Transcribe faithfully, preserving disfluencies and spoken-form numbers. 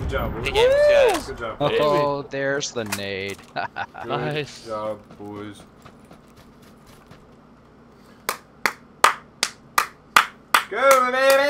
Good job, boys. Good games, guys. Good job. Oh, Boys. there's the nade. Good Nice. job, boys. Go, baby!